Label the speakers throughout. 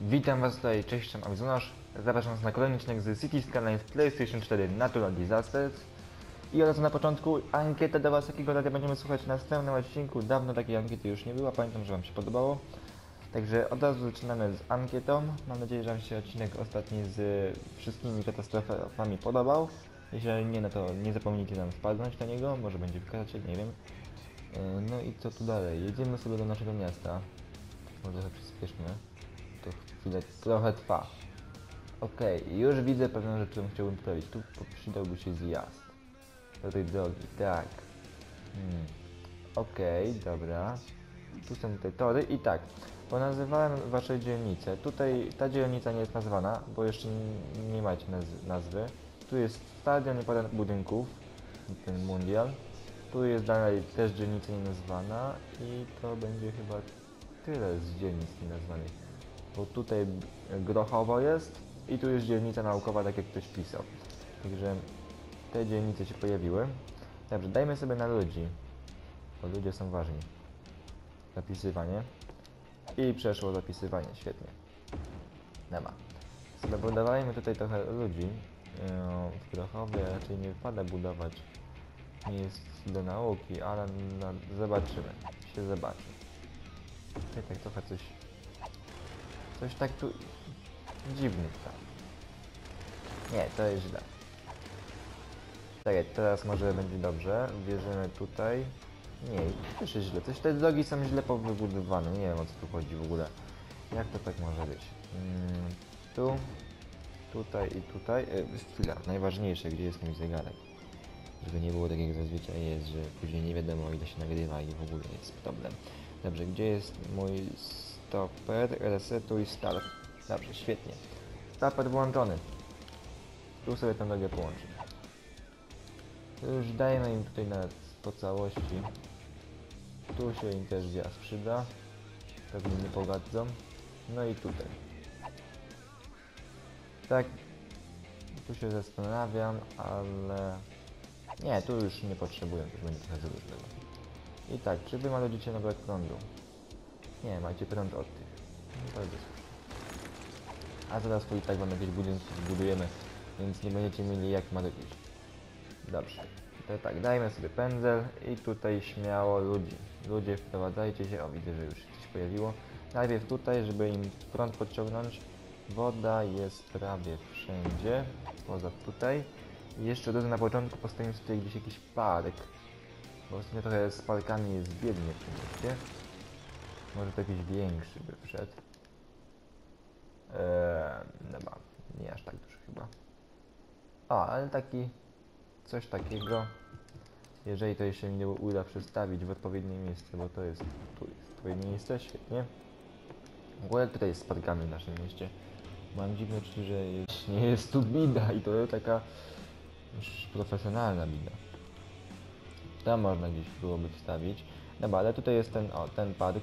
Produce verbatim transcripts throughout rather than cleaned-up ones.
Speaker 1: Witam was tutaj, cześć, jestem Amizunasz. Zapraszam was na kolejny odcinek z City Skylines PlayStation cztery Natural Disasters. I od razu na początku ankietę do was, jakiego radia będziemy słuchać w następnym odcinku. Dawno takiej ankiety już nie było, pamiętam, że wam się podobało. Także od razu zaczynamy z ankietą. Mam nadzieję, że wam się odcinek ostatni z wszystkimi katastrofami podobał. Jeśli nie, no to nie zapomnijcie nam wpadnąć na niego, może będzie w karcie, nie wiem. No i co tu dalej? Jedziemy sobie do naszego miasta. Może trochę przyspieszmy. To chwilę trochę trwa. Okej, okay, już widzę pewną rzecz, którą chciałbym poprawić. Tu przydałby się zjazd do tej drogi, tak. Hmm. Okej, okay, dobra. Tu są te tory i tak. Ponazywałem wasze dzielnice. Tutaj ta dzielnica nie jest nazwana, bo jeszcze nie, nie macie naz nazwy. Tu jest stadion i parę budynków, ten mundial. Tu jest dalej też dzielnica nienazwana i to będzie chyba tyle z dzielnic nienazwanych. Bo tutaj Grochowo jest i tu jest dzielnica naukowa, tak jak ktoś pisał. Także te dzielnice się pojawiły. Dobrze, dajmy sobie na ludzi, bo ludzie są ważni. Zapisywanie. I przeszło zapisywanie, świetnie. Dobra. Sobie budowaliśmy tutaj trochę ludzi. W Grochowie raczej nie wypada budować. Nie jest do nauki, ale no, zobaczymy. Się zobaczy. Tutaj tak trochę coś... Coś tak tu... dziwny tam. Nie, to jest źle. Czekaj, teraz może będzie dobrze. Wierzymy tutaj. Nie, to też jest źle. Coś, te drogi są źle powybudowane. Nie wiem, o co tu chodzi w ogóle. Jak to tak może być? Hmm, tu, tutaj i tutaj. E, chwila, najważniejsze, gdzie jest mój zegarek. Żeby nie było tak jak zazwyczaj jest, że później nie wiadomo, ile się nagrywa i w ogóle jest problem. Dobrze, gdzie jest mój stoper? Resetuj start. Dobrze, świetnie. Stoper włączony. Tu sobie tę nogę połączymy. Już dajmy im tutaj na, po całości. Tu się im też wjazd przyda. Pewnie nie pogadzą. No i tutaj. Tak. Tu się zastanawiam, ale... Nie, tu już nie potrzebuję, już będzie trochę za dużo. I tak, czy wy maludzicie na brak prądu? Nie, macie prąd od tych. No to jest słuszne. A zaraz tu i tak wam jakieś budynki zbudujemy, więc nie będziecie mieli jak maludzić. Dobrze. To tak, dajmy sobie pędzel i tutaj śmiało ludzi. Ludzie, wprowadzajcie się. O, widzę, że już się coś pojawiło. Najpierw tutaj, żeby im prąd podciągnąć. Woda jest prawie wszędzie, poza tutaj. I jeszcze od razu na początku postawimy tutaj gdzieś jakiś park. Bo ostatnio trochę z parkami jest biednie w tym mieście. Może to jakiś większy by wszedł. Eee, dobra, nie aż tak duży chyba. O, ale taki... coś takiego. Jeżeli to się nie uda przestawić w odpowiednie miejsce, bo to jest... tu jest odpowiednie miejsce, świetnie. W ogóle tutaj jest z parkami w naszym mieście. Mam dziwne czucie, że jest, nie jest tu bida i to jest taka... już profesjonalna bida. Tam można gdzieś byłoby wstawić. Dobra, ale tutaj jest ten, o, ten park.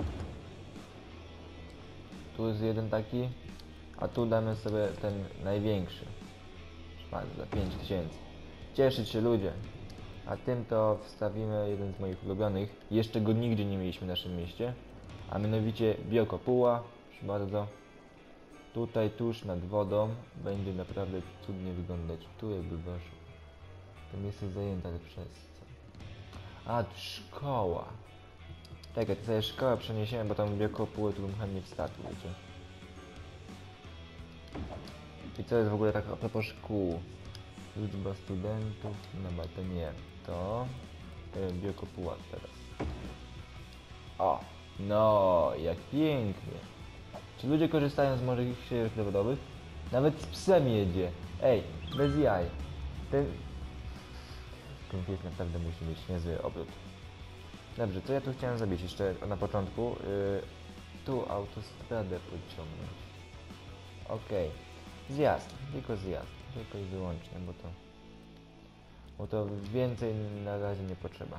Speaker 1: Tu jest jeden taki, a tu damy sobie ten największy. Bardzo, za pięć tysięcy. Cieszyć się ludzie. A tym to wstawimy jeden z moich ulubionych. Jeszcze go nigdzie nie mieliśmy w naszym mieście. A mianowicie biokopuła. Proszę bardzo. Tutaj tuż nad wodą będzie naprawdę cudnie wyglądać. Tu jakby weszło. To miejsce jest zajęte, ale przez co? A, tu szkoła. Czekaj, to sobie szkołę przeniesiemy, bo tam biokopułę tu bym chętnie wstawił, wiecie. I co jest w ogóle tak a propos szkół? Liczba studentów, no bo to nie. To... to biokopuła teraz. O! No, jak pięknie. Czy ludzie korzystają z możliwości dowodowych? Nawet z psem jedzie. Ej, bez jaj. Ten... ten pies naprawdę musi mieć niezły obrót. Dobrze, co ja tu chciałem zrobić jeszcze na początku? Yy, tu autostradę podciągnąć. Okej. Okay. Zjazd, tylko zjazd. Tylko i wyłącznie, bo to... bo to więcej na razie nie potrzeba.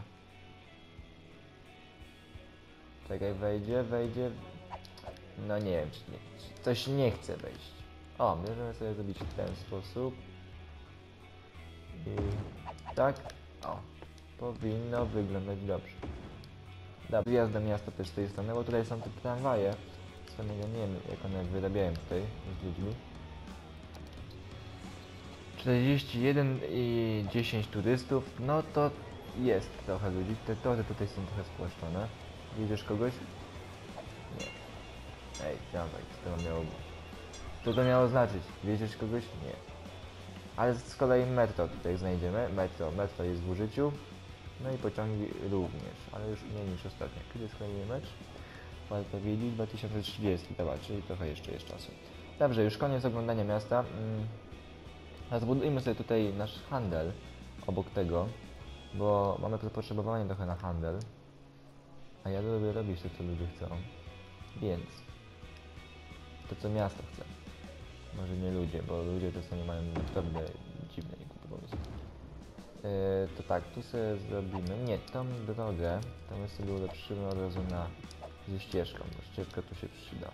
Speaker 1: Czekaj, wejdzie, wejdzie... No nie wiem, czy nie, czy coś nie chce wejść. O, możemy sobie zrobić w ten sposób. I... tak. O. Powinno wyglądać dobrze. Dobra, wjazd do miasta też z tej strony, bo tutaj są te tramwaje Samego nie wiem, jak one wyrabiają tutaj z ludźmi. czterdzieści jeden i dziesięć turystów, no to jest trochę ludzi. Te tory tutaj są trochę spłaszczone. Widzisz kogoś? Nie. Ej, dawaj, co to miało być? Co to miało znaczyć? Widzisz kogoś? Nie. Ale z kolei metro tutaj znajdziemy. Metro, metro jest w użyciu. No i pociągi również, ale już mniej niż ostatnio. Kiedy jest kolejny mecz? Warto wiedzieć, dwa tysiące trzydzieści, dobra, czyli trochę jeszcze jest czasu. Dobrze, już koniec oglądania miasta. Mm. Zbudujmy sobie tutaj nasz handel obok tego, bo mamy zapotrzebowanie trochę na handel. A ja lubię robić to, co ludzie chcą. Więc to, co miasto chce. Może nie ludzie, bo ludzie czasami mają naprawdę dziwne i głupie pomysły. Yy, to tak, tu sobie zrobimy. Nie, tą drogę to my sobie ulepszymy od razu na ze ścieżką, bo ścieżka tu się przyda.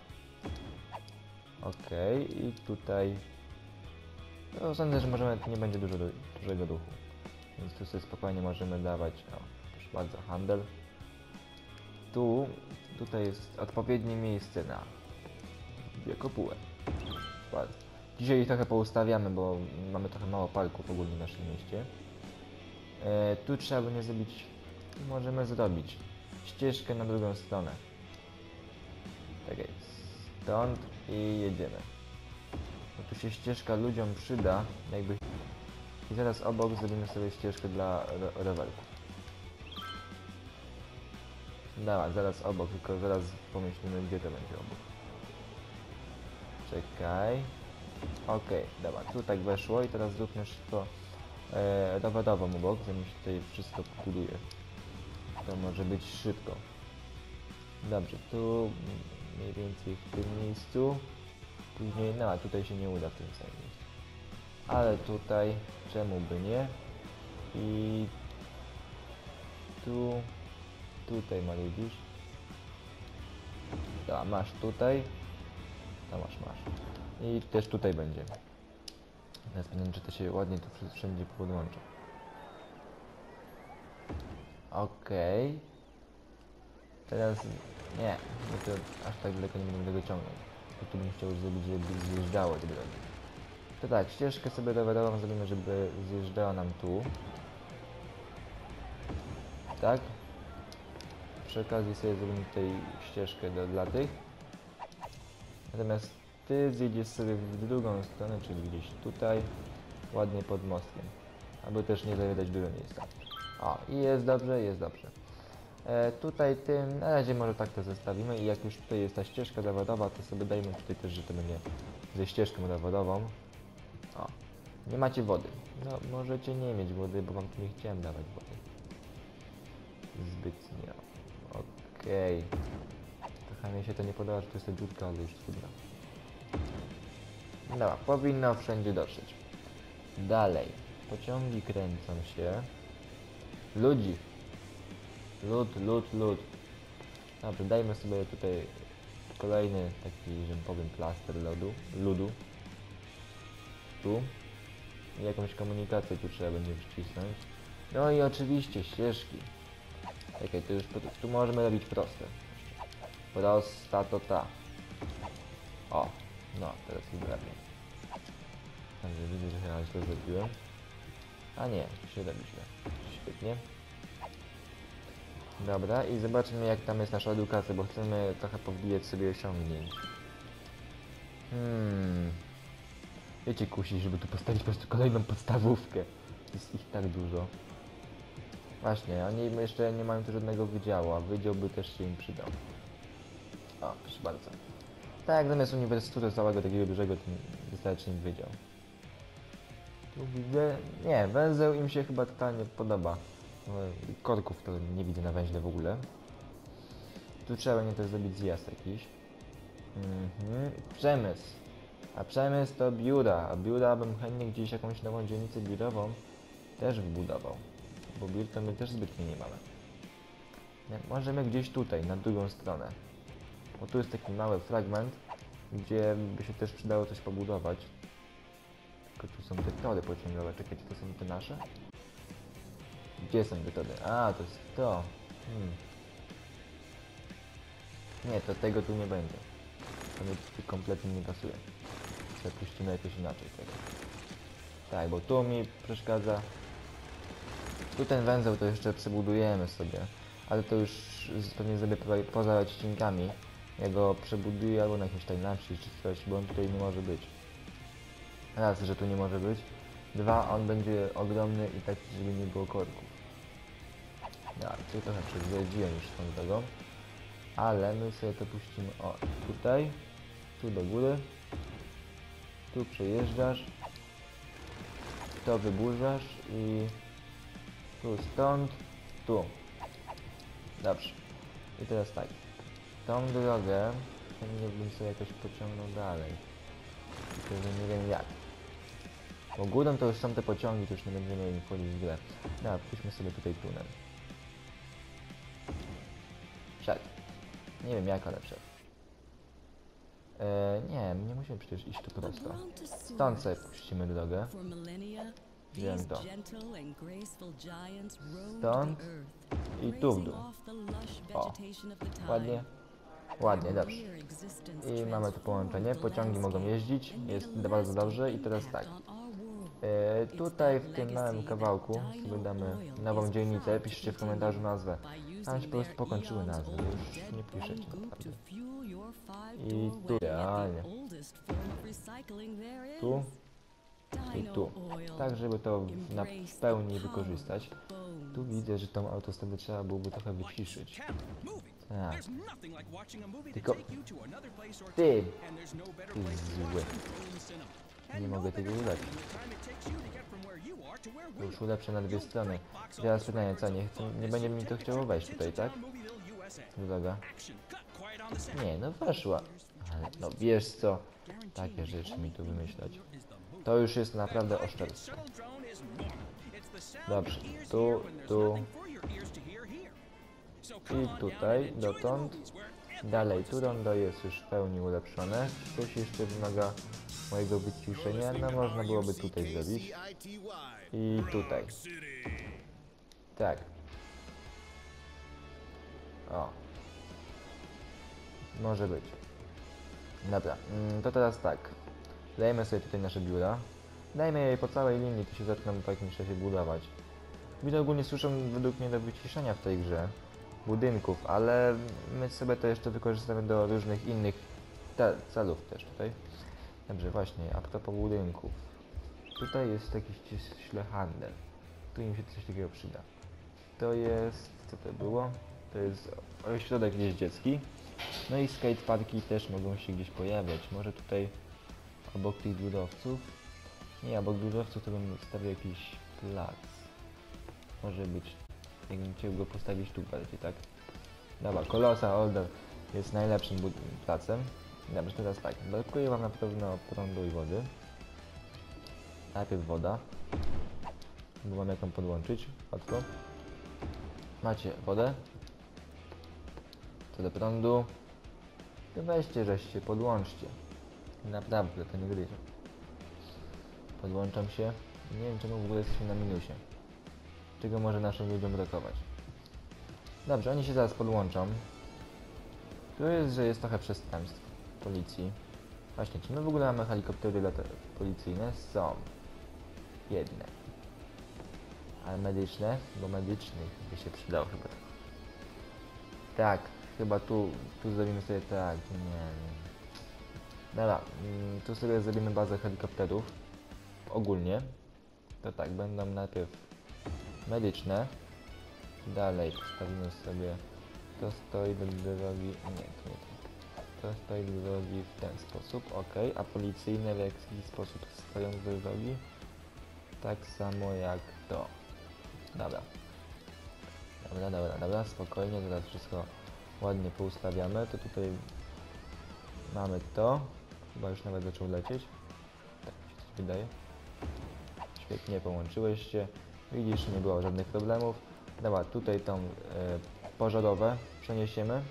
Speaker 1: Okej, okay, i tutaj no, sądzę, że możemy, nie będzie dużo, dużego ruchu. Więc tu sobie spokojnie możemy dawać, o, proszę bardzo, handel. Tu, tutaj jest odpowiednie miejsce na dwie kopuły. Bardzo. Dzisiaj ich trochę poustawiamy, bo mamy trochę mało parków ogólnie w naszym mieście. E, tu trzeba by nie zrobić, możemy zrobić ścieżkę na drugą stronę. Tak jest, stąd i jedziemy. No tu się ścieżka ludziom przyda, jakby. I zaraz obok zrobimy sobie ścieżkę dla rowerków. Dobra, zaraz obok, tylko zaraz pomyślimy, gdzie to będzie obok. Czekaj. Okej, okay, dobra, tu tak weszło i teraz zróbmy wszystko e, rowerową obok, zanim się tutaj wszystko buduje. To może być szybko. Dobrze, tu mniej więcej w tym miejscu. Później, no a tutaj się nie uda w tym samym miejscu. Ale tutaj, czemu by nie? I tu, tutaj ma widzisz? Da, masz tutaj. No masz, masz. I też tutaj będzie. Teraz będę, czy to się ładnie tu wszędzie podłącza. Okej. Okay. Teraz nie, bo to aż tak daleko nie będę tego ciągnąć. Bo tu bym chciał zrobić, żeby zjeżdżało te drogi. To tak, ścieżkę sobie rowerową zrobimy, żeby zjeżdżała nam tu. Tak? Przy okazji sobie zrobimy tutaj ścieżkę do, dla tych. Natomiast ty zjedziesz sobie w drugą stronę, czyli gdzieś tutaj, ładnie pod mostkiem. Aby też nie zajadać dużo miejsca. O, i jest dobrze, jest dobrze. E, tutaj tym, na razie może tak to zostawimy i jak już tutaj jest ta ścieżka zawodowa, to sobie dajmy tutaj też, że to będzie ze ścieżką zawodową. O, nie macie wody. No, możecie nie mieć wody, bo wam tu nie chciałem dawać wody. Zbytnio. Okej. Okay. Trochę mi się to nie podoba, że to jest ta dziurka, ale już trudno. Dobra, powinno wszędzie dotrzeć. Dalej. Pociągi kręcą się. Ludzi. Lud, lud, lud. Dobrze, dajmy sobie tutaj kolejny taki, że powiem, plaster lodu, ludu. Tu. I jakąś komunikację tu trzeba będzie wcisnąć. No i oczywiście ścieżki. Okej, to już tu możemy robić proste. Prosta to ta. O, no, teraz już lepiej. Dobrze, widzę, że chyba źle zrobiłem. A nie, się robi źle. Świetnie. Dobra, i zobaczmy, jak tam jest nasza edukacja, bo chcemy trochę powbijać sobie osiągnięć. Hmm. Wiecie, kusi, żeby tu postawić po prostu kolejną podstawówkę. Jest ich tak dużo. Właśnie, oni jeszcze nie mają tu żadnego wydziału, a wydział by też się im przydał. O, proszę bardzo. Tak, zamiast uniwersytetu całego takiego dużego, to wystarczy im wydział. Tu widzę... Nie, węzeł im się chyba totalnie podoba. Korków to nie widzę na węźle w ogóle. Tu trzeba będzie też zrobić zjazd jakiś. Mhm. Przemysł. A przemysł to biura. A biura bym chętnie gdzieś jakąś nową dzielnicę biurową też wbudował. Bo biur to my też zbytnio nie mamy. Możemy gdzieś tutaj, na drugą stronę. Bo tu jest taki mały fragment, gdzie by się też przydało coś pobudować. Tylko tu są te tory pociągowe. Czekajcie, to są te nasze? Gdzie są te tory? A, to jest to. Hmm. Nie, to tego tu nie będzie. To mi tu kompletnie nie pasuje. Zapuścimy jakoś inaczej tego. Tak, bo tu mi przeszkadza. Tu ten węzeł to jeszcze przebudujemy sobie. Ale to już pewnie zrobię po- poza odcinkami. Ja go przebuduję albo na jakimś timelapsie czy coś, bo on tutaj nie może być. Raz, że tu nie może być. Dwa, on będzie ogromny i taki, żeby nie było korków. Ja, tu trochę przezwiedziłem już tą drogą. Ale my sobie to puścimy, o, tutaj. Tu do góry. Tu przejeżdżasz. To wyburzasz i... Tu stąd, tu. Dobrze. I teraz tak. Tą drogę chętnie bym sobie jakoś pociągnął dalej. Tylko, że nie wiem jak. Bo górą to już są te pociągi, to już nie będziemy mieli wchodzić w grę. No, puśćmy sobie tutaj tunel. Przed. Nie wiem jak, ale przed. Eee, nie, nie musimy przecież iść tu prosto. Stąd sobie puścimy drogę. Wiem to. Stąd i tu w dół. O, ładnie. Ładnie, dobrze. I mamy tu połączenie, pociągi mogą jeździć, jest bardzo dobrze i teraz tak. E, tutaj w tym małym kawałku sobie damy nową dzielnicę, piszcie w komentarzu nazwę. Tam się po prostu pokończyły nazwy, już nie piszecie naprawdę. I tu idealnie. Tu i tu. Tak, żeby to na pełni wykorzystać. Tu widzę, że tą autostradę trzeba byłoby trochę wyciszyć. Tak. Tylko... Ty! Ty zły. Nie mogę tego ulepszyć. Już ulepszę na dwie strony. Teraz pytanie, co? Nie, chcę, nie będzie mi to chciało wejść tutaj, tak? Droga. Nie, no weszła. Ale no wiesz co? Takie rzeczy mi tu wymyślać. To już jest naprawdę oszczerstwo. Dobrze. Tu, tu. I tutaj, dotąd. Dalej, tu rondo jest już w pełni ulepszone. Coś jeszcze wymaga mojego wyciszenia. No można byłoby tutaj zrobić. I tutaj. Tak. O. Może być. Dobra, to teraz tak. Dajemy sobie tutaj nasze biura. Dajmy je po całej linii, to się zaczną po jakimś czasie budować. Biura ogólnie słyszą według mnie do wyciszenia w tej grze budynków, ale my sobie to jeszcze wykorzystamy do różnych innych celów też tutaj. Dobrze, właśnie, a propos budynków. Tutaj jest jakiś ślehandel. Tu im się coś takiego przyda. To jest... co to było? To jest ośrodek jeździecki. No i skateparki też mogą się gdzieś pojawiać. Może tutaj obok tych budowców? Nie, obok budowców to bym stawił jakiś plac. Może być... jakbym chciał go postawić tu bardziej, tak? Dobra, Colossal Order jest najlepszym placem. Dobrze, teraz tak, brakuje wam na pewno prądu i wody. Najpierw woda. Bo mam jak ją podłączyć, łatwo. Macie wodę. Co do prądu. To weźcie, żeście, podłączcie. Naprawdę, to nie gryzie. Podłączam się. Nie wiem czemu w ogóle jesteśmy na minusie. Czego może naszym ludziom brakować. Dobrze, oni się zaraz podłączą. Tu jest, że jest trochę przestępstw policji. Właśnie, czy my w ogóle mamy helikoptery policyjne? Są. Jedne. Ale medyczne? Bo medycznych by się przydał chyba. Tak, chyba tu, tu zrobimy sobie tak, nie wiem. Dobra, tu sobie zrobimy bazę helikopterów. Ogólnie. To tak, będą najpierw medyczne. Dalej postawimy sobie, to stoi do drogi, nie, to nie to. To stoi do drogi w ten sposób, ok, a policyjne w jaki sposób stoją do drogi? Tak samo jak to. Dobra. Dobra, dobra, dobra, spokojnie, zaraz wszystko ładnie poustawiamy, to tutaj mamy to, chyba już nawet zaczął lecieć, tak mi się coś wydaje. Świetnie, połączyłeś się, widzisz, nie było żadnych problemów. Dobra, tutaj tą e, pożarowe przeniesiemy.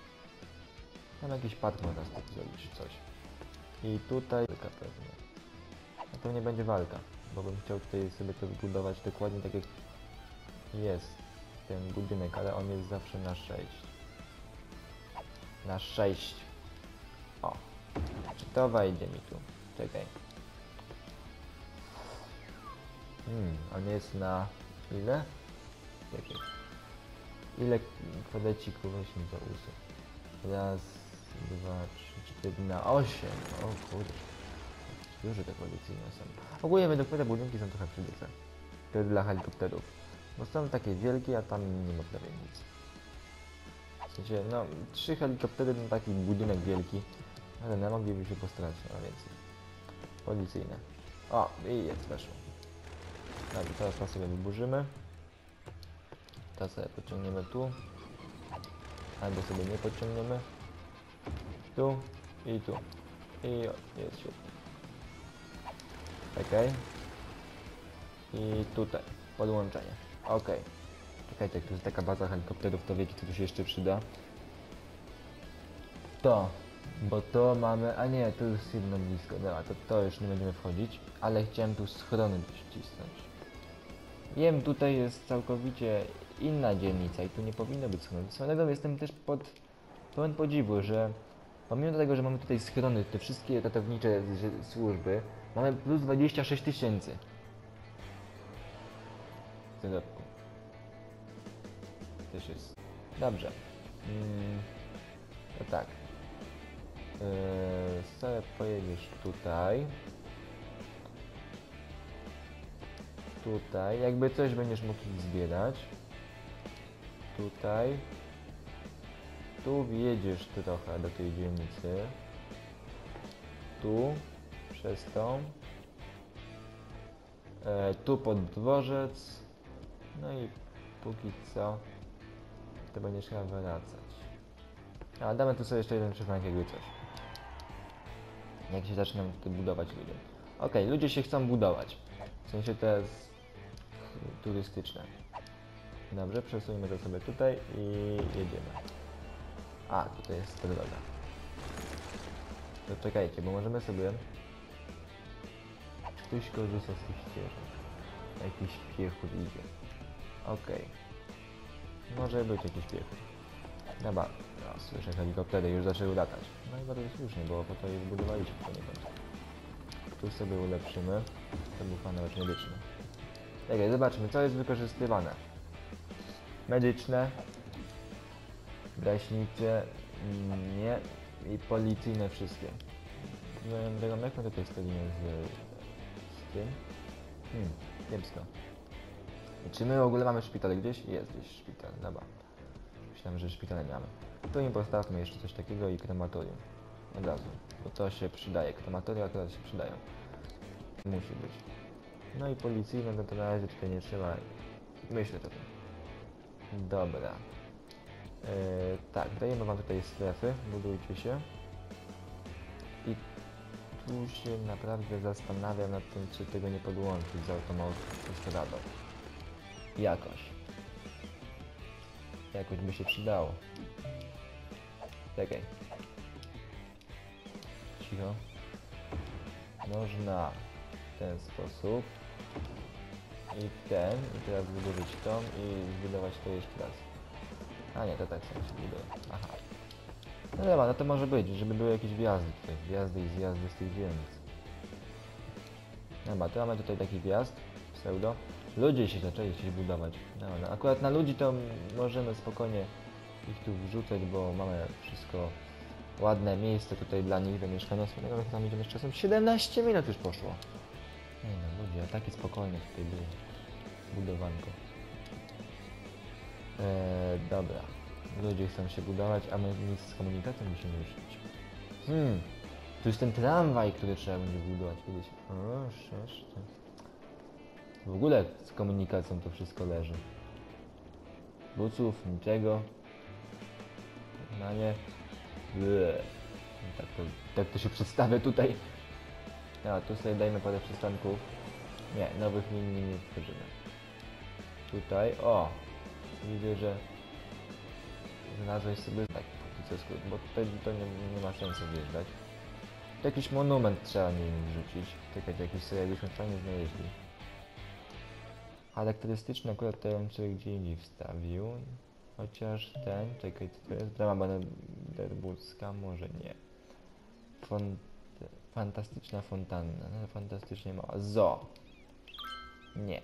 Speaker 1: Tam jakiś park można z tym zrobić, coś. I tutaj walka pewnie. No pewnie będzie walka, bo bym chciał tutaj sobie to wybudować dokładnie tak jak jest ten budynek, ale on jest zawsze na sześć. Na sześć. O, To wejdzie mi tu. Czekaj. Hmm, on jest na ile? Czekaj. Ile kwadracików? Weźmy to usuń. Raz, dwa, trzy, cztery, na osiem. O kurde. Duże te policyjne są. Ogólnie według mnie te budynki są trochę przydyce. To jest dla helikopterów. Bo są takie wielkie, a tam nie ma prawie nic. W sensie, no, trzy helikoptery na taki budynek wielki. Ale nie mogliby się postarać na więcej. Policyjne. O, i jest, weszło. Dobra, teraz to sobie wyburzymy. To sobie pociągniemy tu. Albo sobie nie pociągniemy. Tu i tu. I jest świetnie. Okej. I tutaj. Podłączenie. Okej. Czekajcie, jak tu jest taka baza helikopterów, to wiecie, co tu się jeszcze przyda. To. Bo to mamy... A nie, to jest jedno blisko. Dobra, to, to już nie będziemy wchodzić. Ale chciałem tu schrony dościsnąć. Wiem, tutaj jest całkowicie inna dzielnica i tu nie powinno być schronów. Swoją drogą jestem też pod pełen podziwu, że pomimo tego, że mamy tutaj schrony, te wszystkie ratownicze z- służby, mamy plus dwadzieścia sześć tysięcy. W zarobku. Też jest. Dobrze. Mm, no tak. Yy, sobie pojedziesz tutaj. Tutaj, jakby coś będziesz mógł zbierać. Tutaj. Tu wjedziesz trochę do tej dzielnicy. Tu, przez tą. E, tu pod dworzec. No i póki co, to będziesz chyba wracać. A damy tu sobie jeszcze jeden przystanek, jakby coś. Jak się zaczną tutaj budować ludzie. Okej, ludzie się chcą budować. W sensie to jest turystyczne. Dobrze, przesuńmy to sobie tutaj i jedziemy. A, tutaj jest ta droga. To czekajcie, bo możemy sobie... Ktoś korzysta z tych ścieżek. Jakiś piechur idzie. Okej. Może być jakiś piechur. Dobra, no, słyszę helikoptery, już zaczęły latać. No i bardzo słusznie, bo po to je wybudowaliśmy poniekąd. Tu sobie ulepszymy. To był pan nawet medyczny. Tak, zobaczmy, co jest wykorzystywane. Medyczne, gaśnicze, nie, i policyjne wszystkie. Nie wiem, jak my tutaj stoimy z, z tym? Hmm, kiepsko. I czy my w ogóle mamy szpital gdzieś? Jest gdzieś szpital, dobra. Myślałem, że szpitala nie mamy. Tu im postawmy jeszcze coś takiego i krematorium. Od razu, bo to się przydaje. Krematoria akurat się przydają. Musi być. No i policyjne, no to na razie tutaj nie trzeba myśleć o tym. Dobra. Yy, tak, dajemy wam tutaj strefy, budujcie się. I tu się naprawdę zastanawiam nad tym, czy tego nie podłączyć z autostradą. Jakoś. Jakoś by się przydało. Czekaj. Cicho. Można w ten sposób. I ten. I teraz wyburzyć tą i zbudować to jeszcze raz. A nie, to tak samo się buduje. Aha. No dobra, no to może być, żeby były jakieś wjazdy tutaj. Wjazdy i zjazdy z tych dzielnic. Dobra, to mamy tutaj taki wjazd. Pseudo. Ludzie się zaczęli się budować. No, no, akurat na ludzi to możemy spokojnie ich tu wrzucać, bo mamy wszystko ładne miejsce tutaj dla nich do mieszkania. Swoją jak tam idziemy z czasem. siedemnaście minut już poszło. Nie no, ludzie, a takie spokojnie tutaj było. Budowanko. Eee, dobra. Ludzie chcą się budować, a my nic z komunikacją musimy ruszyć. Hmm. Tu jest ten tramwaj, który trzeba będzie budować kiedyś. O, jeszcze. W ogóle z komunikacją to wszystko leży. Buców, niczego. Na nie. Bleh. Tak to, tak to się przedstawia tutaj. No, tu sobie dajmy parę przystanków. Nie, nowych linii nie wchodzimy. Tutaj, o! Widzę, że znalazłeś sobie tak, skrót, bo tutaj to nie, nie ma sensu wjeżdżać. To jakiś monument trzeba nim wrzucić. Czekać, jakiś sobie jakbyśmy fajnie znaleźli. Charakterystyczny akurat tutaj bym sobie gdzie indziej wstawił. Chociaż ten, czekaj, co to jest? Brama Brandenburska? Może nie. Fon... Fantastyczna fontanna, no fantastycznie mała. Zo. Nie.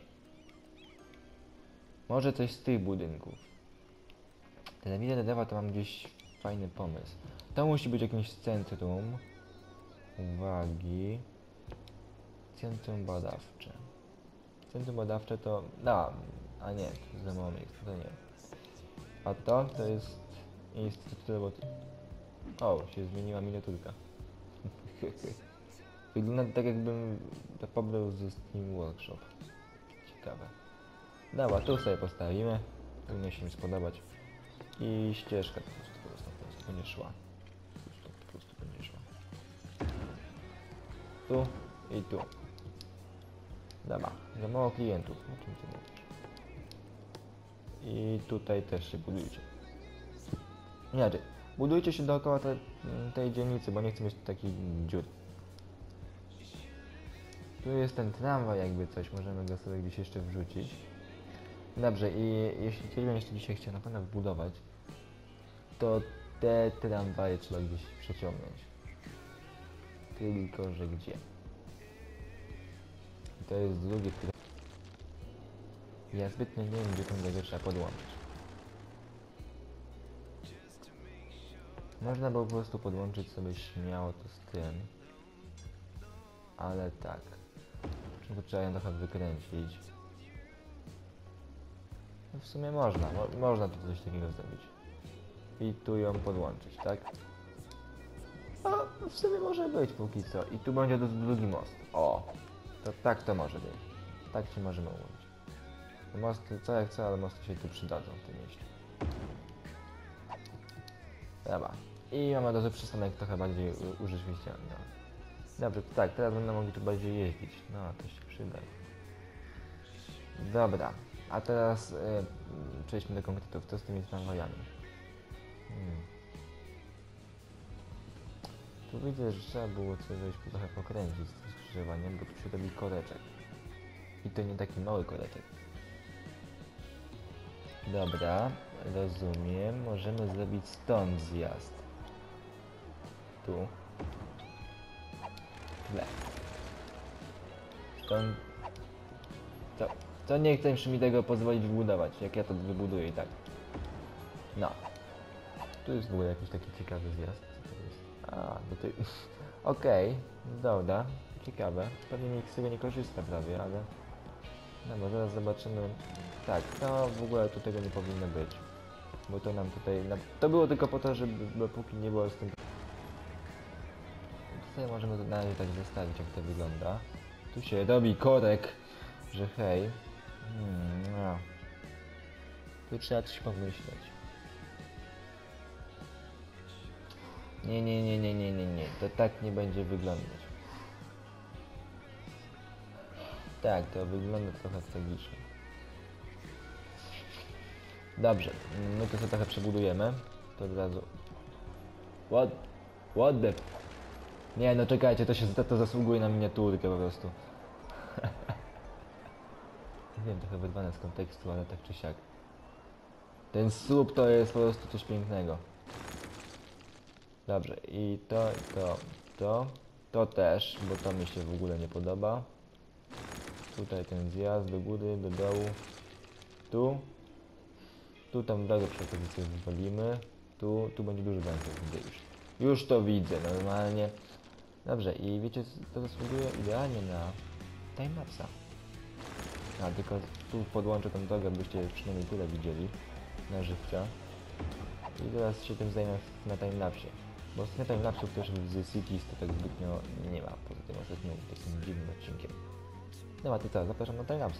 Speaker 1: Może coś z tych budynków. Telewizja Dewa to mam gdzieś fajny pomysł. To musi być jakieś centrum uwagi. Centrum badawcze. Centrum badawcze to... No, a nie, to jest za mało miejsca, to nie. A to, to jest Instytut Roboty. O, się zmieniła miniaturka. Wygląda tak, jakbym to pobrał ze Steam Workshop. Ciekawe. Dobra, tu sobie postawimy. Powinno się mi spodobać. I ścieżka po prostu, po prostu, po prostu będzie szła. Po prostu, po prostu będzie szła. Tu i tu. Dobra, za mało klientów. O czym ty mówisz? I tutaj też się budujcie. Inaczej, budujcie się dookoła te, tej dzielnicy, bo nie chcę mieć takich dziur. Tu jest ten tramwaj, jakby coś, możemy go sobie gdzieś jeszcze wrzucić. Dobrze, i jeśli ktoś jeszcze dzisiaj chciał na pewno wbudować, to te tramwaje trzeba gdzieś przeciągnąć. Tylko, że gdzie? I to jest drugie, które... Ja zbytnio nie wiem, gdzie tą drogę trzeba podłączyć. Można było po prostu podłączyć sobie śmiało to z tym. Ale tak. To trzeba ją trochę wykręcić. No w sumie można, mo można tu coś takiego zrobić. I tu ją podłączyć, tak? No, w sumie może być póki co. I tu będzie drugi most. O! To tak to może być. Tak się możemy ułożyć. Mosty, co jak co, ale mosty się tu przydadzą w tym mieście. Dobra. I mamy od razu przystanek trochę bardziej urzeczywistniony. No. Dobrze, tak, teraz będę mogli tu bardziej jeździć. No, to się przyda. Dobra, a teraz y, przejdźmy do konkretów. Co z tymi tramwajami? Hmm. Tu widzę, że trzeba było coś trochę pokręcić z tym skrzyżowaniem, bo tu się robi koreczek. I to nie taki mały koreczek. Dobra, rozumiem. Możemy zrobić stąd zjazd. Tu. Źle. Stąd... To, to nie chcę mi tego pozwolić wybudować, jak ja to wybuduję i tak. No. Tu jest w ogóle jakiś taki ciekawy zjazd. Co to jest? A, do tej... Okej, okay, dobra. Ciekawe. Pewnie nikt z tego nie korzysta prawie, ale... No bo zaraz zobaczymy. Tak, to w ogóle tu tego nie powinno być. Bo to nam tutaj... To było tylko po to, żeby póki nie było z tym... Tutaj możemy na razie tak zostawić, jak to wygląda. Tu się robi korek, że hej. Hmm, no. Tu trzeba coś pomyśleć. Nie, nie, nie, nie, nie, nie, nie. To tak nie będzie wyglądać. Tak, to wygląda trochę tragicznie. Dobrze, my to sobie trochę przebudujemy. To od razu... What? What the... Nie, no czekajcie, to się to, to zasługuje na miniaturkę po prostu. Nie wiem, trochę wyrwane z kontekstu, ale tak czy siak. Ten słup to jest po prostu coś pięknego. Dobrze, i to, i to, to, to też, bo to mi się w ogóle nie podoba. Tutaj ten zjazd do góry, do dołu. Tu. Tu tam drogę przy okazji sobie wywalimy. Tu, tu będzie duży bank, widzę już. Już to widzę, normalnie. Dobrze, i wiecie, to zasługuje idealnie na timelapsa. A, tylko tu podłączę tą drogę, byście przynajmniej tyle widzieli. Na żywca. I teraz się tym zajmę na timelapsie. Bo z timelapsów też w The Cities to tak zbytnio nie ma, poza tym ostatnim takim dziwnym odcinkiem. No a ty co, zapraszam na timelapsa.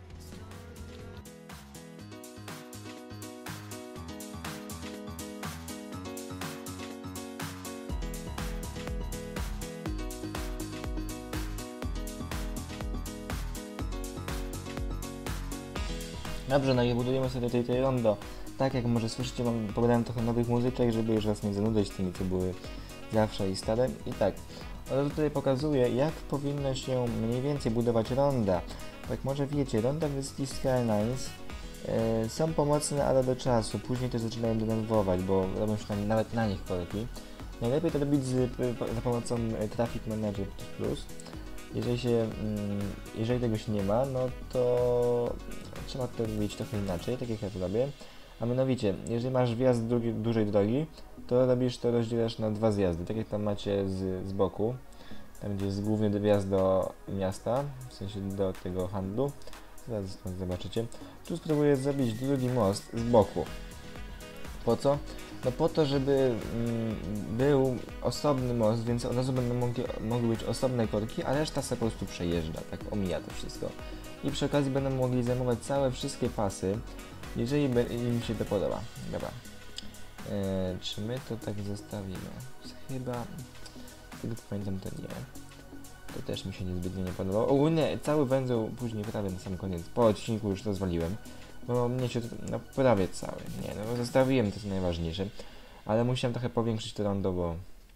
Speaker 1: Dobrze, no i budujemy sobie tutaj tej rondo. Tak jak może słyszycie, mam pobrałem trochę nowych muzyczek, żeby już was nie zanudzać tymi, co były zawsze i stare. I tak, ale tutaj pokazuję, jak powinno się mniej więcej budować ronda. Jak może wiecie, ronda w City Skylines yy, są pomocne, ale do czasu. Później to zaczynają denerwować, bo robią się tam nawet na nich korki. Najlepiej to robić z, za pomocą Traffic Manager Plus. Jeżeli się, mm, jeżeli tego się nie ma, no to trzeba to robić trochę inaczej, tak jak ja to robię. A mianowicie, jeżeli masz wjazd drugi, dużej drogi, to robisz to, rozdzielasz na dwa zjazdy, tak jak tam macie z, z boku. Tam gdzie jest główny wjazd do miasta, w sensie do tego handlu. Zaraz zobaczycie. Tu spróbuję zrobić drugi most z boku. Po co? No po to, żeby mm, był osobny most, więc od razu będą mogli, mogły być osobne korki, a reszta se po prostu przejeżdża, tak omija to wszystko. I przy okazji będą mogli zajmować całe wszystkie pasy, jeżeli im się to podoba. Dobra. Eee, czy my to tak zostawimy? Chyba... Tego co pamiętam, to nie. To też mi się niezbytnio nie podobało. Ogólnie cały węzeł później prawie na sam koniec. Po odcinku już rozwaliłem. Bo mnie się to, no prawie cały. Nie, no zostawiłem to co najważniejsze. Ale musiałem trochę powiększyć to rondo, bo...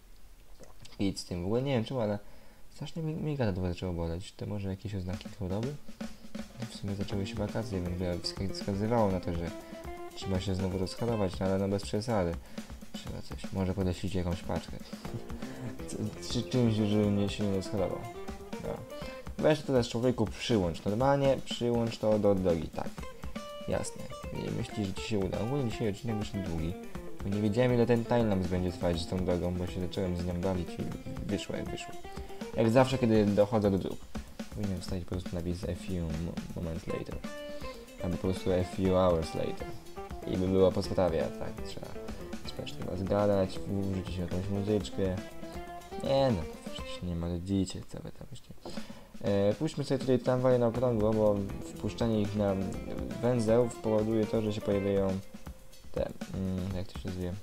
Speaker 1: Idź z tym. W ogóle nie wiem czemu, ale... Strasznie mi, mi gardło zaczęło boleć. To może jakieś oznaki choroby? No w sumie zaczęły się wakacje, więc wskazywało na to, że... Trzeba się znowu rozchorować, no ale no bez przesady. Trzeba coś, może podesić jakąś paczkę. Czy czymś, żeby mnie się nie schorował. No. Weź to teraz człowieku, przyłącz normalnie, przyłącz to do drogi, tak. Jasne. I myślisz, że ci się uda. Ogólnie dzisiaj odcinek wyszedł długi, bo nie wiedziałem ile ten timelapse będzie trwać z tą drogą, bo się zacząłem z nią bawić i wyszło jak wyszło. Jak zawsze, kiedy dochodzę do dróg. Powinienem wstawić po prostu napis a few moments later. Albo po prostu a few hours later. I by było po sprawie, tak, trzeba trzeba zgadać, wrzucić jakąś muzyczkę. Nie no, przecież nie marudzicie, co wy tam jeszcze. E, puśćmy sobie tutaj tramwaje na okrągło, bo wpuszczanie ich na węzeł powoduje to, że się pojawiają te, mm, jak to się zwie,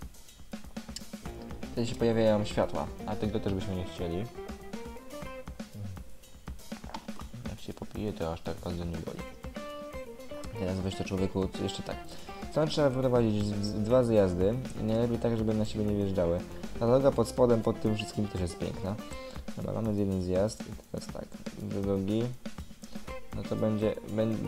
Speaker 1: wtedy się pojawiają światła, a tego też byśmy nie chcieli. Jak się popije, to aż tak bardzo nie boli. Teraz weź to człowieku, jeszcze tak. Tam trzeba wyprowadzić dwa zjazdy i najlepiej tak, żeby na siebie nie wjeżdżały. Ta droga pod spodem, pod tym wszystkim też jest piękna. Dobra, mamy jeden zjazd i teraz tak, do drogi. No to będzie, będzie,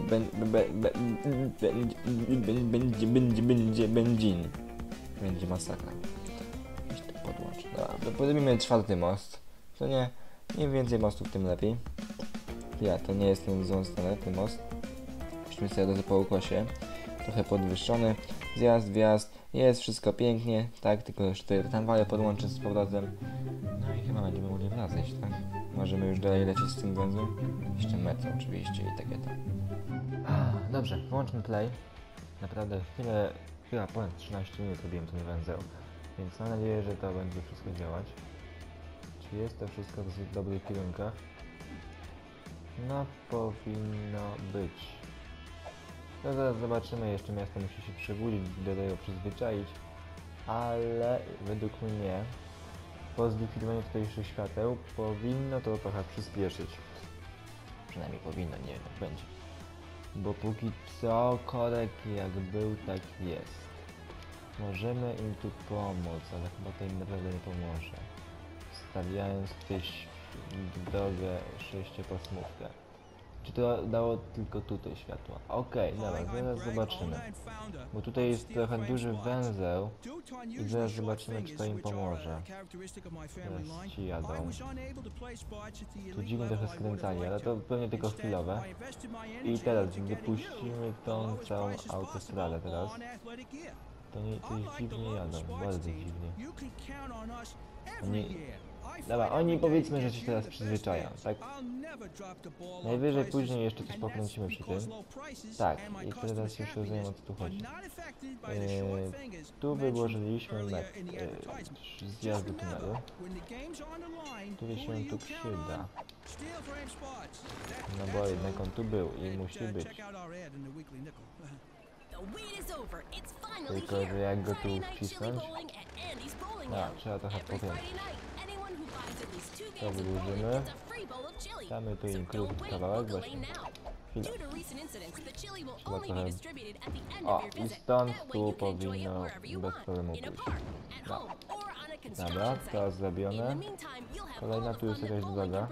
Speaker 1: będzie, będzie, będzie, benzin. Będzie masakra. Weź to podłącz. Dobra, porobimy czwarty most. To nie, im więcej mostów, tym lepiej. Ja, to nie jest ten złą stronę, ten most. Puśćmy sobie do po ukłasie. Trochę podwyższony, zjazd, wjazd, jest wszystko pięknie, tak, tylko jeszcze tramwaje podłączę z powrotem. No i chyba będziemy mogli wracać, tak? Możemy już dalej lecieć z tym węzłem. Jeszcze metro oczywiście i takie to. Dobrze, włączmy play. Naprawdę chwilę, chyba ponad trzynaście minut robiłem ten węzeł, więc mam nadzieję, że to będzie wszystko działać. Czy jest to wszystko w dobrych kierunkach? No, powinno być. No zaraz zobaczymy, jeszcze miasto musi się przebudzić, do tego przyzwyczaić, ale według mnie po zlikwidowaniu tutejszych świateł powinno to trochę przyspieszyć. Przynajmniej powinno, nie wiem jak będzie. Bo póki co korek jak był, tak jest. Możemy im tu pomóc, ale chyba to im naprawdę nie pomoże. Stawiając gdzieś drogę sześciopasmówkę. Czy to dało tylko tutaj światła? Okej, okay, dobra, zaraz zobaczymy. Bo tutaj jest trochę duży węzeł i zaraz zobaczymy, czy to im pomoże. Teraz ci jadą. Tu dziwnie trochę skręcali, ale to pewnie tylko chwilowe. I teraz wypuścimy tą całą autostradę teraz. To nie, to jest dziwnie jadą, bardzo dziwnie. Oni... Dobra, oni powiedzmy, że się teraz przyzwyczają, tak? Najwyżej później jeszcze coś pokręcimy przy tym. Tak, i teraz już rozumiem o co tu chodzi. Eee, tu wyłożyliśmy met, eee, zjazd do tunelu. Który się tu przyda. No bo jednak on tu był i musi być. Tylko, że jak go tu wcisnąć? A, trzeba trochę pokręcić. To wydłużymy. Damy tu im krótki kawałek, właśnie. Chwilę. Trzeba trochę... O, i stąd tu powinno bez problemu pójść. No. Dobra, to zrobione. Kolejna tu jest jakaś droga.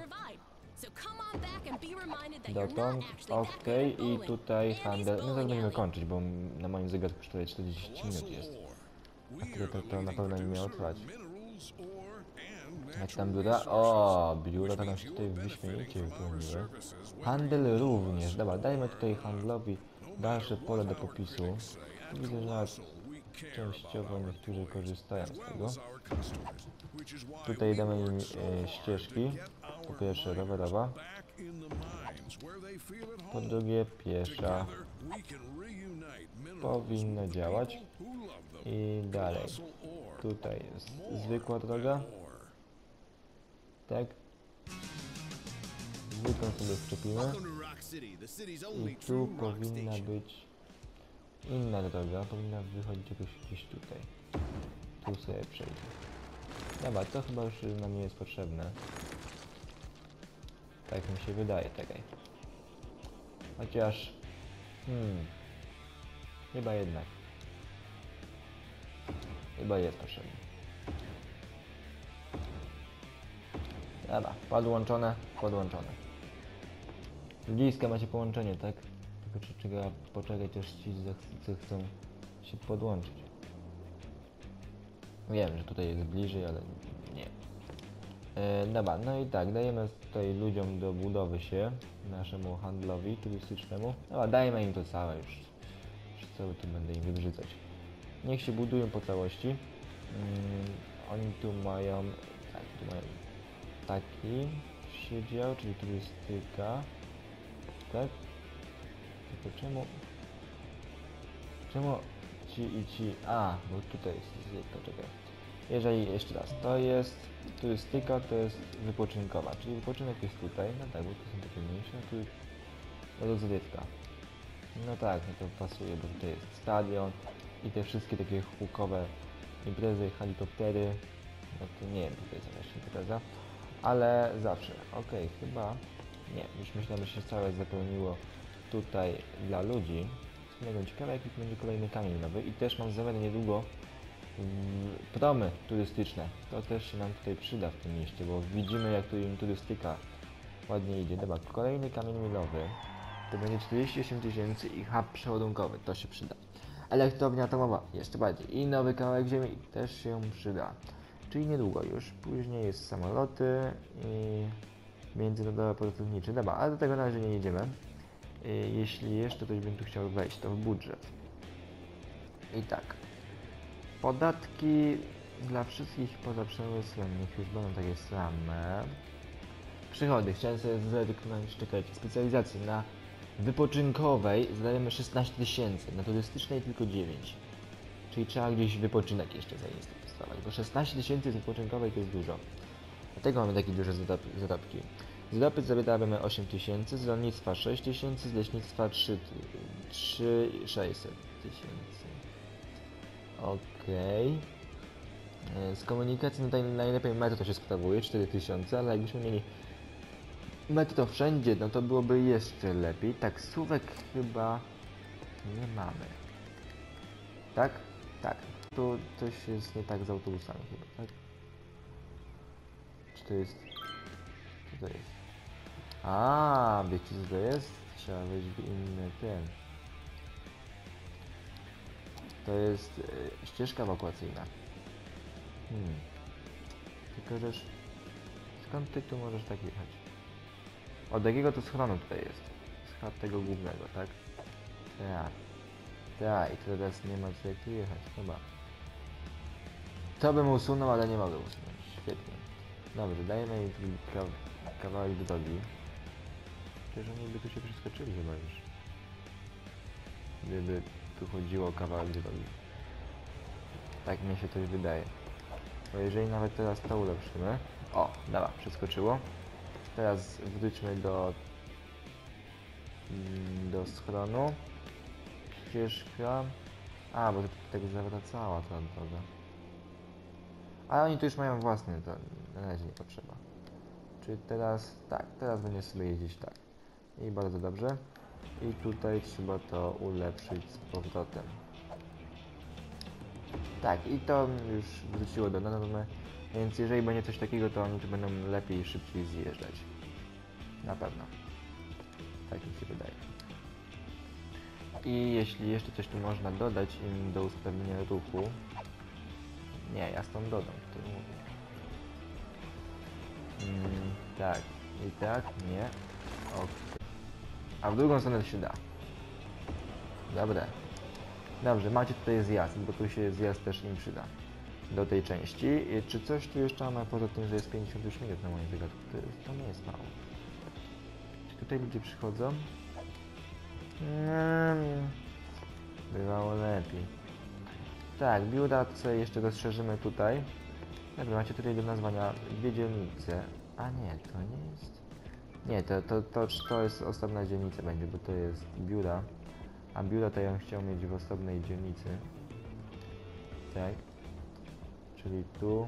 Speaker 1: Dotąd, ok, i tutaj handel. No zaraz będziemy kończyć, bo na moim zegarku czterdzieści minut jest. A tyle to, to na pewno nie miało trwać. Jak tam biura? O, biuro to nam się tutaj wyśmienicie wypełniły. Handel również. Dobra, dajmy tutaj handlowi dalsze pole do popisu. Widzę, że nawet częściowo niektórzy korzystają z tego. Tutaj damy im e, ścieżki. Po pierwsze rowerowa. Po drugie piesza. Powinno działać. I dalej. Tutaj jest zwykła droga. Tak. Zwykłą sobie wczepimy. I tu powinna być inna droga. Powinna wychodzić jakoś gdzieś tutaj. Tu sobie przejdę. Dobra, to chyba już nam nie jest potrzebne. Tak mi się wydaje, czekaj. Chociaż... Hmm... Chyba jednak. Chyba jest potrzebne. Dobra, podłączone, podłączone. Ludziska macie połączenie, tak? Tylko czy trzeba poczekać, aż ci zechcą chcą się podłączyć. Wiem, że tutaj jest bliżej, ale nie. E, dobra, no i tak, dajemy tutaj ludziom do budowy się, naszemu handlowi turystycznemu. Dobra, dajmy im to całe już. Już cały tu będę im wybrzydzać. Niech się budują po całości. Mm, oni tu mają... Tak, tu mają taki siedział, czyli turystyka. Tak? Tylko czemu... Czemu ci i ci... A, bo tutaj jest... Poczekaj. Jeżeli jeszcze raz, to jest turystyka, to jest wypoczynkowa, czyli wypoczynek jest tutaj, no tak, bo to są takie mniejsze, a tu jest rozrywka. No tak, no to pasuje, bo tutaj jest stadion i te wszystkie takie hukowe imprezy, helikoptery, no to nie wiem, tutaj jest jakaś impreza, ale zawsze, okej, okay, chyba, nie, już myślałem, że się całe zapełniło tutaj dla ludzi. Ciekawe, jaki będzie kolejny kamień nowy i też mam zamiar niedługo promy turystyczne. To też się nam tutaj przyda w tym mieście, bo widzimy, jak tu im turystyka ładnie idzie. Dobra, kolejny kamień milowy to będzie czterdzieści osiem tysięcy i hub przeładunkowy, to się przyda. Elektrownia atomowa, jeszcze bardziej. I nowy kawałek ziemi też się przyda. Czyli niedługo już. Później jest samoloty i międzynarodowe port lotniczy. Dobra, ale do tego na razie nie jedziemy. Jeśli jeszcze ktoś by tu chciał wejść, to w budżet. I tak. Podatki dla wszystkich poza przemysłem, niech już będą takie same. Przychody, chciałem sobie zerknąć, czekać, specjalizacji na wypoczynkowej zadajemy szesnaście tysięcy, na turystycznej tylko dziewięć. Czyli trzeba gdzieś wypoczynek jeszcze zainwestować, bo szesnaście tysięcy z wypoczynkowej to jest dużo. Dlatego mamy takie duże zarobki. Z ropy zabieramy osiem tysięcy, z rolnictwa sześć tysięcy, z leśnictwa trzy tysiące sześćset tysięcy. Okej. Okay. Z komunikacji tutaj najlepiej metro to się sprawuje, cztery tysiące, ale jakbyśmy mieli metro wszędzie, no to byłoby jeszcze lepiej. Taksówek chyba nie mamy. Tak? Tak. Tu coś jest nie tak z autobusami chyba, tak? Czy to jest... Co to jest? A, wiecie co to jest? Trzeba wejść w inny ten. To jest e, ścieżka ewakuacyjna. Hmm. Tylko żeż... Skąd ty tu możesz tak jechać? Od jakiego to schronu tutaj jest? Schron tego głównego, tak? Tak. Tak, i teraz nie ma co jak tu jechać, chyba. To bym usunął, ale nie mogę usunąć. Świetnie. Dobrze, dajemy im kaw kawałek drogi. Przecież oni by tu się przeskoczyli chyba już. Gdyby tu chodziło o kawałek drogi. Tak mi się coś wydaje. Bo jeżeli nawet teraz to ulepszymy... O, dobra, przeskoczyło. Teraz wróćmy do... do schronu. Ścieżka... A, bo to tak zawracała ta droga. Ale oni tu już mają własny, to na razie nie potrzeba. Czyli teraz... tak, teraz będzie sobie jeździć tak. I bardzo dobrze. I tutaj trzeba to ulepszyć z powrotem. Tak, i to już wróciło do normy, więc jeżeli będzie coś takiego, to oni tu będą lepiej i szybciej zjeżdżać. Na pewno. Tak mi się wydaje. I jeśli jeszcze coś tu można dodać im do usprawnienia ruchu... Nie, ja stąd dodam, to mówię. Mm, tak. I tak? Nie. Ok. A w drugą stronę się da. Dobra. Dobrze, macie tutaj zjazd, bo tu się zjazd też im przyda. Do tej części. I czy coś tu jeszcze mamy poza tym, że jest pięćdziesiąt już minut na moim zegarku? To, jest, to nie jest mało. Czy tutaj ludzie przychodzą? Mm, bywało lepiej. Tak, biura sobie jeszcze rozszerzymy tutaj. Dobra, macie tutaj do nazwania dwie dzielnice. A nie, to nie jest... Nie, to, to, to, to jest osobna dzielnica będzie, bo to jest biura. A biura to ja bym chciał mieć w osobnej dzielnicy. Tak. Czyli tu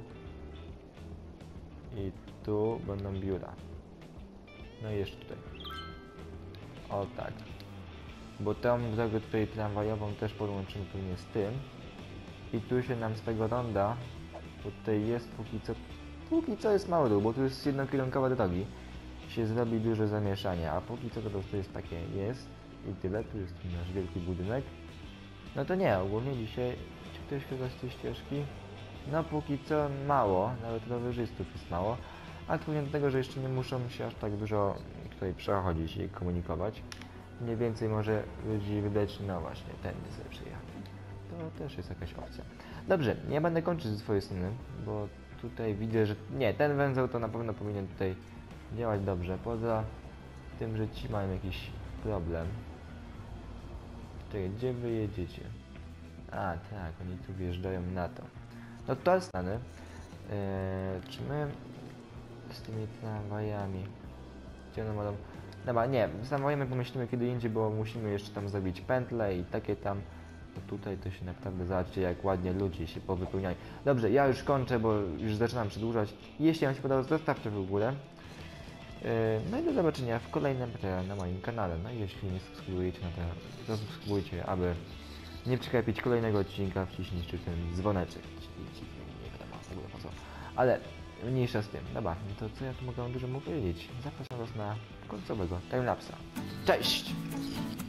Speaker 1: i tu będą biura. No i jeszcze tutaj. O tak. Bo tą drogę tutaj tramwajową też podłączymy pewnie z tym. I tu się nam z tego ronda, bo tutaj jest póki co, póki co jest mało dróg, bo tu jest jednokierunkowe drogi, się zrobi duże zamieszanie, a póki co to po prostu jest takie, jest i tyle, tu jest nasz wielki budynek. No to nie, ogólnie dzisiaj, czy ktoś chyba z tej ścieżki? No póki co mało, nawet rowerzystów jest mało, a to do tego, że jeszcze nie muszą się aż tak dużo tutaj przechodzić i komunikować. Mniej więcej może ludzi wydać, no właśnie, tędy sobie przyjechać. To też jest jakaś opcja. Dobrze, nie będę kończyć ze swojej strony, bo tutaj widzę, że nie, ten węzeł to na pewno powinien tutaj działać dobrze, poza tym, że ci mają jakiś problem. Czekaj, gdzie wy jedziecie? A, tak, oni tu wjeżdżają na to. No to stany. Eee, czy my z tymi tramwajami... Gdzie one będą? Dobra, nie, z tramwajami pomyślimy kiedy indziej, bo musimy jeszcze tam zrobić pętle i takie tam. No tutaj to się naprawdę zobaczcie, jak ładnie ludzie się powypełniają. Dobrze, ja już kończę, bo już zaczynam przedłużać. Jeśli Wam się podobało, zostawcie w ogóle. Yy, no i do zobaczenia w kolejnym materiale na moim kanale. No i jeśli nie subskrybujecie, no to zasubskrybujcie, aby nie przegapić kolejnego odcinka, wciśnijcie ten dzwoneczek. Nie wiadomo w ogóle po co. Ale mniejsza z tym. Dobra, no to co ja tu mogę dużo mu powiedzieć? Zapraszam Was na końcowego timelapsa. Cześć!